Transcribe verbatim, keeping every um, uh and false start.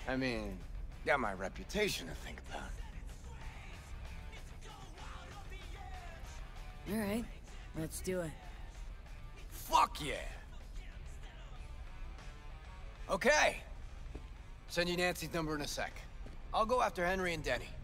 I mean, got my reputation to think about. All right, let's do it. Fuck yeah! Okay. Send you Nancy's number in a sec. I'll go after Henry and Denny.